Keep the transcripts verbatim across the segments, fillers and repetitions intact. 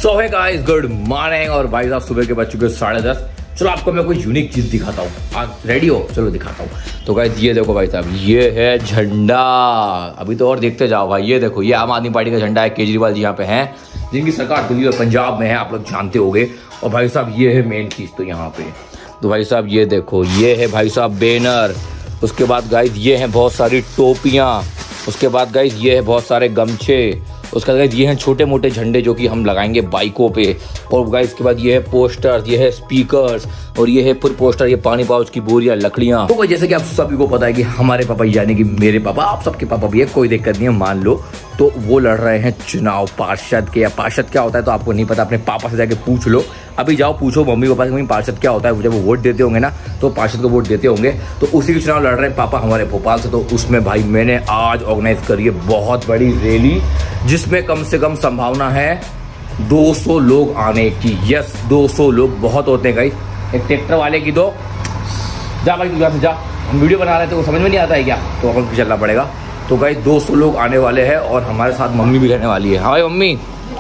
सो है guys, good morning. और भाई साहब सुबह के बज चुके साढ़े दस। चलो आपको मैं कोई यूनिक चीज दिखाता हूँ। आप रेडी हो? चलो दिखाता हूँ। तो गाइस ये देखो भाई साहब, ये है झंडा। अभी तो और देखते जाओ भाई। ये देखो, ये आम आदमी पार्टी का झंडा है। केजरीवाल जी यहाँ पे हैं, जिनकी सरकार दिल्ली और पंजाब में है, आप लोग जानते होंगे। और भाई साहब ये है मेन चीज तो यहाँ पे। तो भाई साहब ये देखो, ये है भाई साहब बैनर। उसके बाद गाइस ये है बहुत सारी टोपियाँ। उसके बाद गाइस ये है बहुत सारे गमछे। उसके बाद ये हैं छोटे मोटे झंडे जो कि हम लगाएंगे बाइकों पे। और गाइस के बाद ये है पोस्टर्स, ये है स्पीकर्स, और ये है फिर पोस्टर, ये पानी पाउच की बोरियां, लकड़ियां। तो जैसे कि आप सभी को पता है कि हमारे पापा यानी कि मेरे पापा, आप सबके पापा भी है, कोई दिक्कत नहीं है मान लो। तो वो लड़ रहे हैं चुनाव पार्षद के। या पार्षद क्या होता है तो आपको नहीं पता, अपने पापा से जाके पूछ लो। अभी जाओ पूछो मम्मी पापा से, पार्षद क्या होता है। जब वो वोट देते होंगे ना तो पार्षद को वोट देते होंगे। तो उसी के चुनाव लड़ रहे हैं पापा हमारे भोपाल से। तो उसमें भाई मैंने आज ऑर्गेनाइज करी है बहुत बड़ी रैली, जिसमें कम से कम संभावना है दो सौ लोग आने की। यस, दो सौ लोग बहुत होते हैं गाइस। एक ट्रैक्टर वाले की दो जा भाई, तू से जा, हम वीडियो बना रहे थे, वो समझ में नहीं आता है क्या, तो अपन को चलना पड़ेगा। तो गाइस दो सौ लोग आने वाले हैं और हमारे साथ मम्मी भी रहने वाली है। हाँ भाई मम्मी,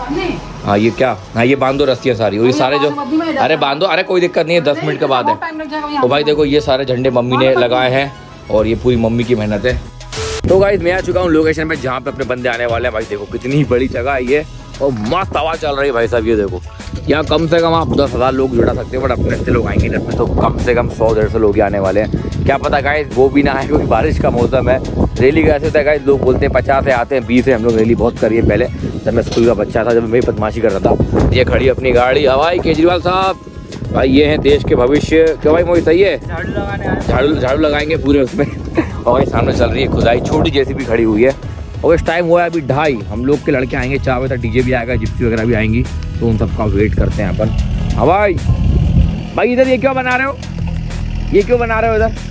हाँ ये क्या, हाँ ये बांधो रस्सियाँ सारी, और ये सारे जो, अरे बांधो, अरे कोई दिक्कत नहीं है, दस मिनट के बाद है। तो भाई देखो ये सारे झंडे मम्मी ने लगाए हैं और ये पूरी मम्मी की मेहनत है। तो गाइस मैं आ चुका हूँ लोकेशन पे जहाँ पे अपने बंदे आने वाले हैं। भाई देखो कितनी बड़ी जगह है ये, और मस्त हवा चल रही है भाई साहब। ये देखो यहाँ कम से कम आप दस हजार लोग जुड़ा सकते हैं, बट अपने से लोग आएंगे इसमें तो कम से कम सौ डेढ़ सौ लोग ही आने वाले हैं। क्या पता गाइस वो भी ना आए क्योंकि बारिश का मौसम है। रैली कैसे होता है गाइस, लोग बोलते हैं पचास से आते हैं, बीस है। हम लोग रैली बहुत करिए पहले, जब मैं स्कूल का बच्चा था, जब मैं बदमाशी कर रहा था। ये खड़ी अपनी गाड़ी, हवाई केजरीवाल साहब भाई, ये है देश के भविष्य। क्यों भाई मोहित सही है? झाड़ू लगाने झाड़ू झाड़ू लगाएंगे पूरे उसमें। और भाई सामने चल रही है खुदाई, छोटी जैसी भी खड़ी हुई है। और इस टाइम हुआ है अभी ढाई। हम लोग के लड़के आएंगे चार बजे तक, डीजे भी आएगा, जिप्सी वगैरह भी आएंगी, तो उन सबका वेट करते हैं अपन। हाँ भाई, भाई इधर ये क्यों बना रहे हो, ये क्यों बना रहे हो इधर?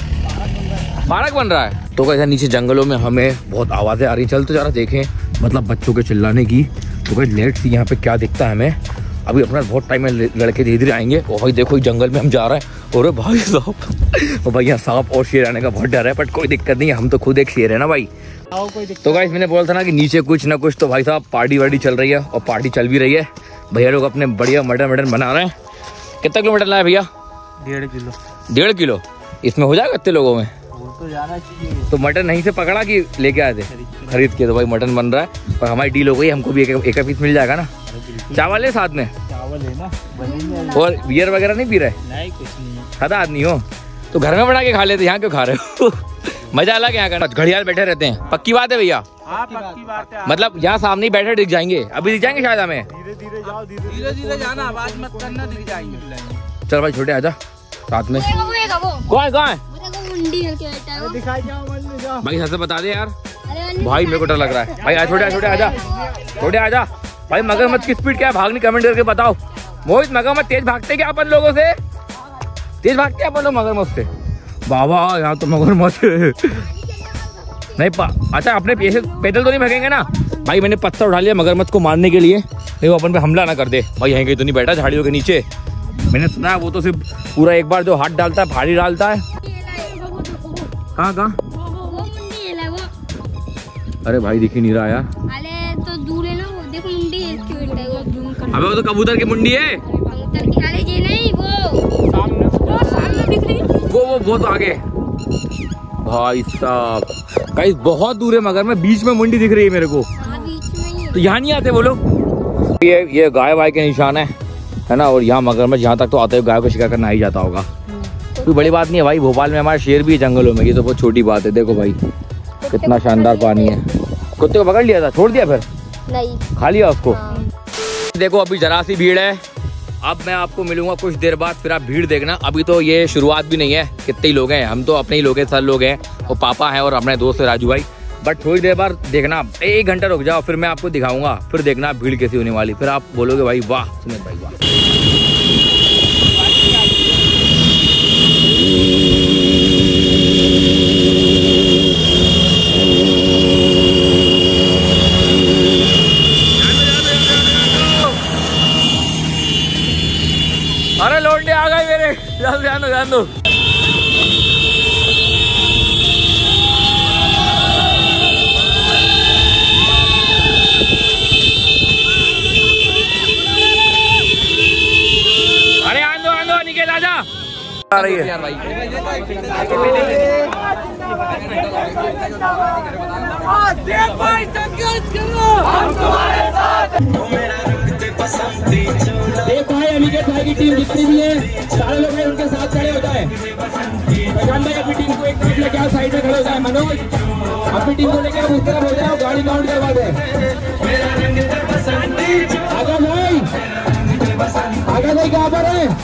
पार्क बन रहा है। तो कैसे नीचे जंगलों में हमें बहुत आवाज़ें आ रही, चल तो जरा देखें, मतलब बच्चों के चिल्लाने की। तो भाई लेट सी यहाँ पे क्या दिखता है हमें, अभी अपना बहुत टाइम में लड़के धीरे धीरे आएंगे। और भाई देखो जंगल में हम जा रहे हैं, और भाई साहब, और भाई यहाँ सांप और शेर आने का बहुत डर है, बट कोई दिक्कत नहीं है, हम तो खुद एक शेर है ना भाई। तो गाइस मैंने बोला था ना कि नीचे कुछ ना कुछ तो भाई साहब पार्टी वार्टी चल रही है, और पार्टी चल भी रही है। भैया लोग अपने बढ़िया मटन मटन बना रहे हैं। कितना किलो मटन लाया भैया? डेढ़ किलो। डेढ़ किलो इसमें हो जाएगा इतने लोगों में? तो जाना चाहिए। तो मटन नहीं से पकड़ा कि लेके आए थे? खरीद के। तो भाई मटन बन रहा है और हमारी डील हो गई, हमको भी एक एक पीस मिल जाएगा ना। चावल है साथ में? चावल है ना। और बियर वगैरह नहीं पी रहे? नहीं, कुछ नहीं। सादा आदमी हो तो घर में बना के खा लेते, यहाँ क्यों खा रहे हो? मजा अलग है यहाँ का, घड़ियाल बैठे रहते हैं। पक्की बात है भैया? हाँ पक्की बात है। मतलब यहाँ सामने ही बैठे दिख जाएंगे, अभी दिख जाएंगे शायद हमें। धीरे धीरे जाओ, धीरे धीरे जाना, आवाज मत करना, दिख जाएंगे। चल भाई छोटे आजा साथ में। कौन कौन भाई सच से बता दे यार, भाई मेरे को डर लग रहा है भाई। छोटे छोटे आजा, छोटे आजा भाई। मगरमच्छ की स्पीड क्या है, भागनी कमेंट करके बताओ। मोहित मगरमच्छ तेज भागते क्या अपन लोगों से? तेज भागते अपन लोग मगरमच्छ से? बाबा यहाँ तो मगरमच्छ नहीं पा। अच्छा अपने पैसे पैदल तो नहीं भागेंगे ना भाई? मैंने पत्थर उठा लिया मगरमच्छ को मारने के लिए, नहीं वो अपन पे हमला ना कर दे भाई। यहीं कहीं तो नहीं बैठा झाड़ियों के नीचे? मैंने सुना है वो तो सिर्फ पूरा एक बार जो हाथ डालता है भारी डालता है। कहाँ कहाँ? अरे भाई दिख ही नहीं रहा यार। अरे तो दूर है ना वो, देखो मुंडी है इसकी, वो अबे वो तो कबूतर की मुंडी है। कबूतर की, अरे ये नहीं, वो सामने, वो सामने दिख रही है, वो वो वो तो आगे। भाई साहब गाइस बहुत दूर है मगर मैं बीच में मुंडी दिख रही है मेरे को। बीच में ही। तो यहाँ नहीं आते वो लोग? ये ये गाय वाय के निशान है है ना। और यहाँ मगरमच्छ यहाँ तक तो आते हुए गाय को शिकार करना ही जाता होगा, कोई बड़ी बात नहीं है भाई। भोपाल में हमारे शेर भी है जंगलों में, ये तो बहुत छोटी बात है। देखो भाई कितना शानदार पानी है। कुत्ते को पकड़ लिया था, छोड़ दिया फिर? नहीं, खा लिया उसको। हाँ। देखो अभी जरा सी भीड़ है, अब मैं आपको मिलूंगा कुछ देर बाद, फिर आप भीड़ देखना। अभी तो ये शुरुआत भी नहीं है, कितने ही लोग हैं, हम तो अपने ही लोग हैं, सर लोग हैं, वो पापा हैं और अपने दोस्त है राजू भाई। बट थोड़ी देर बाद देखना, एक घंटा रुक जाओ, फिर मैं आपको दिखाऊंगा, फिर देखना भीड़ कैसी होने वाली। फिर आप बोलोगे भाई वाह सुमित भाई वाह। अरे लौंडे आ गए मेरे, ध्यान दो ध्यान दो। आ रही है। एक भाई अनिकेत भाई की टीम जितनी भी है सारे लोग हैं उनके साथ खड़े हो जाए। प्रशांत भाई अपनी टीम को एक तरफ लेके आओ, साइड में खड़े हो जाए। मनोज अपनी टीम को लेके आप उस तरफ हो जाओ, गाड़ी काउंट करवा दे। आगा भाई, आगा भाई कहाँ पर है?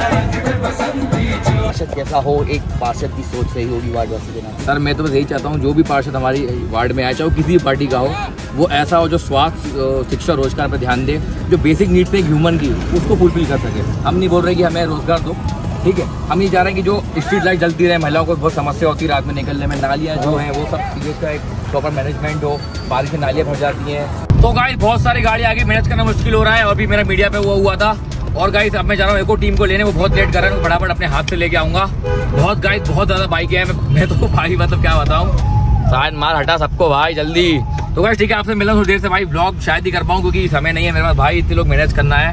पार्षद कैसा हो, एक पार्षद की सोच सही होगी वार्डवासी के नाम। सर मैं तो बस यही चाहता हूँ जो भी पार्षद हमारी वार्ड में आए, चाहे वो किसी भी पार्टी का हो, वो ऐसा हो जो स्वास्थ्य, शिक्षा, रोजगार पर ध्यान दे, जो बेसिक नीड्स है एक ह्यूमन की उसको फुलफिल कर सके। हम नहीं बोल रहे कि हमें रोजगार दो, ठीक है, हम ये चाह रहे हैं कि जो स्ट्रीट लाइट जलती रहे, महिलाओं को बहुत समस्या होती है रात में निकलने में, नालियाँ जो हैं वो सब चीज़ें का एक प्रॉपर मैनेजमेंट हो, बारिश में नालियाँ भर जाती हैं। तो गाइस बहुत सारी गाड़ी आगे मैनेज करना मुश्किल हो रहा है और भी मेरा मीडिया पे वो हुआ था। और गाइस अब मैं जा रहा हूँ एको टीम को लेने, वो बहुत लेट कर रहे हैं, फटाफट अपने हाथ से लेके आऊंगा। बहुत गाइस बहुत ज्यादा बाइक है, मैं, मैं तो भाई मतलब क्या बताऊँ, शायद मार हटा सबको भाई जल्दी। तो गाइस ठीक है, आपसे मिला थोड़ी देर से भाई, ब्लॉग शायद ही कर पाऊँ क्योंकि समय नहीं है मेरे पास भाई, इतने लोग मैनेज करना है।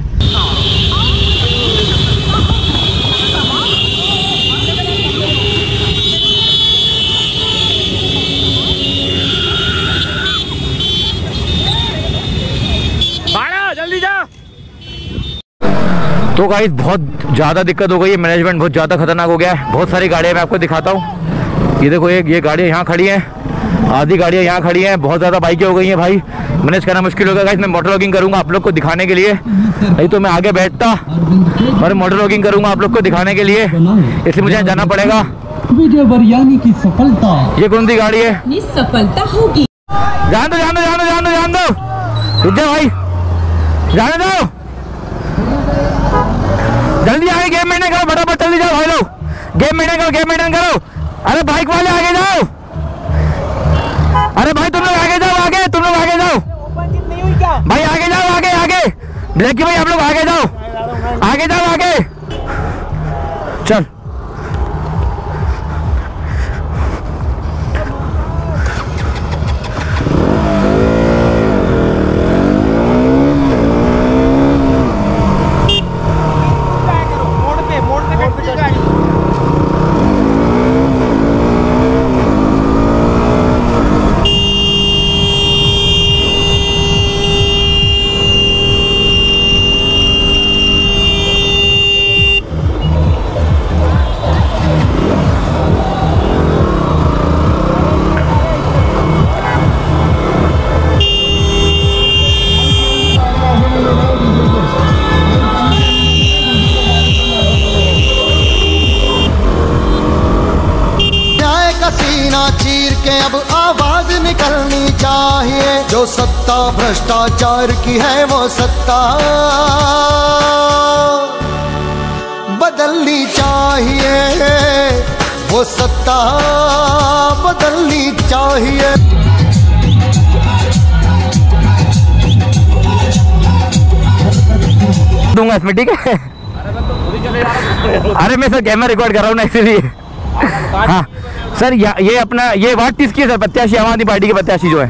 जल्दी जा। तो गाइस बहुत ज़्यादा दिक्कत हो गई है, मैनेजमेंट बहुत ज़्यादा खतरनाक हो गया है। बहुत सारी गाड़ियाँ मैं आपको दिखाता हूँ, ये देखो एक ये गाड़ियाँ यहाँ खड़ी हैं, आधी गाड़ियाँ यहाँ खड़ी हैं, बहुत ज़्यादा बाइकें हो गई हैं भाई, मैनेज करना मुश्किल हो गया गाइस। मैं मोटर व्लॉगिंग करूँगा आप लोग को दिखाने के लिए, नहीं तो मैं आगे बैठता और मोटर व्लॉगिंग करूँगा आप लोग को दिखाने के लिए, इसलिए मुझे जाना पड़ेगा। की सफलता, ये कौन सी गाड़ी है? सफलता होगी। जान दो जान दो जान दो जान दो जान दो विद्या भाई, जाने दो, जल्दी आगे गेम मेंटेन करो, फटाफट जल्दी जाओ भाई लोग, गेम मेंटेन करो, गेम मेंटेन करो। अरे बाइक वाले आगे जाओ, अरे भाई तुम लोग आगे जाओ, आगे तुम लोग आगे जाओ भाई, आगे जाओ, आगे आगे ब्लैकी भाई आप लोग आगे जाओ, आगे जाओ आगे, चल चीर के अब आवाज निकलनी चाहिए, जो सत्ता भ्रष्टाचार की है वो सत्ता बदलनी चाहिए, वो सत्ता बदलनी चाहिए। दूंगा इसमें, ठीक है? अरे मैं सर कैमरा रिकॉर्ड कर रहा हूँ ना इसीलिए। हाँ सर, ये अपना ये वार्ड किसकी है सर? प्रत्याशी आम आदमी पार्टी के प्रत्याशी जो है।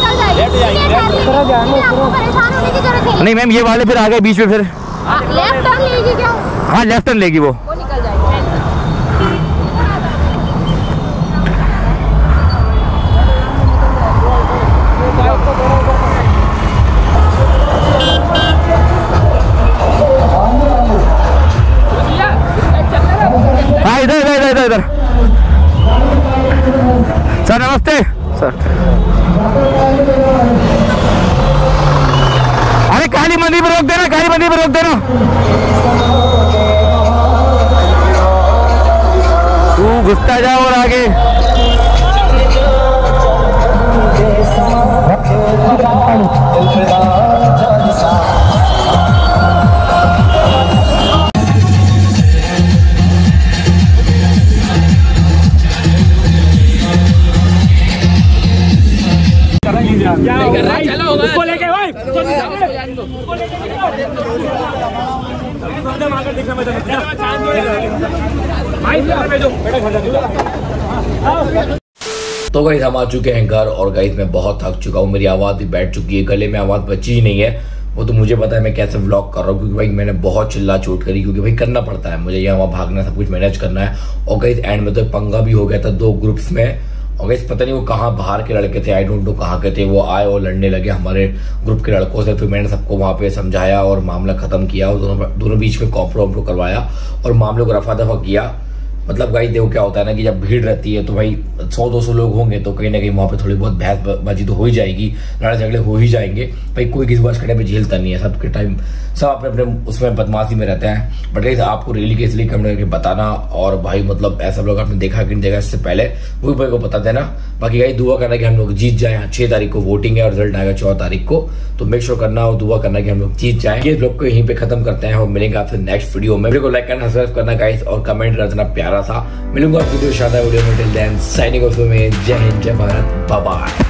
नहीं मैम, ये वाले फिर आ गए बीच में, फिर लेफ्ट टर्न लेगी क्या? हाँ लेफ्ट टर्न लेगी वो, वो निकल जाएगी। हाँ इधर इधर इधर इधर सर, नमस्ते सर। अरे काली मंदिर पर रोक देना, काली मंदिर पर रोक देना। तू घुसता जा और आगे। उसको लेके भाई, तो गाइस हम आ चुके हैं घर और गाइस मैं बहुत थक चुका हूँ, मेरी आवाज़ भी बैठ चुकी है, गले में आवाज़ बची ही नहीं है। वो तो मुझे पता है मैं कैसे व्लॉग कर रहा हूँ, क्योंकि भाई मैंने बहुत चिल्ला चोट करी, क्योंकि भाई करना पड़ता है मुझे, यहाँ वहाँ भागना, सब कुछ मैनेज करना है। और गाइस एंड में तो पंगा भी हो गया था दो ग्रुप्स में, और गाइस पता नहीं वो कहाँ बाहर के लड़के थे, आई डोंट नो कहाँ के थे, वो आए और लड़ने लगे हमारे ग्रुप के लड़कों से। फिर मैंने सबको वहाँ पे समझाया और मामला खत्म किया, और दोनों दोनों बीच में कॉम्प्रो वॉम्प्रो करवाया और मामलों को रफा दफा किया। मतलब गाइस देखो क्या होता है ना कि जब भीड़ रहती है तो भाई सौ दो सौ लोग होंगे तो कहीं ना कहीं वहाँ पे थोड़ी बहुत बहसबाजी तो हो ही जाएगी, लड़ाई झगड़े हो ही जाएंगे। भाई कोई किसी बात करने पे झेलता नहीं है, सबके टाइम सब अपने अपने उसमें बदमाशी में रहते हैं। बट गाइस आपको रियली के इसलिए कमेंट करके बताना, और भाई मतलब ऐसा लोग आपने देखा कि नहीं देखा इससे पहले वो भाई को बता देना। बाकी गाइस दुआ करना कि हम लोग जीत जाए। छह तारीख को वोटिंग है और रिजल्ट आएगा चौदह तारीख को, तो मेक श्योर करना और दुआ करना कि हम लोग जीत जाए। ये ब्लॉग को यहीं पे खत्म करते हैं और मिलेंगे आपसे नेक्स्ट वीडियो में। वीडियो को लाइक करना, सब्सक्राइब करना गाइस, और कमेंट कर देना प्यारा सा। मिलूंगा आपको शानदार वीडियो में। टिल देन साइनिंग ऑफ में, जय हिंद, जय भारत, बाय बाय।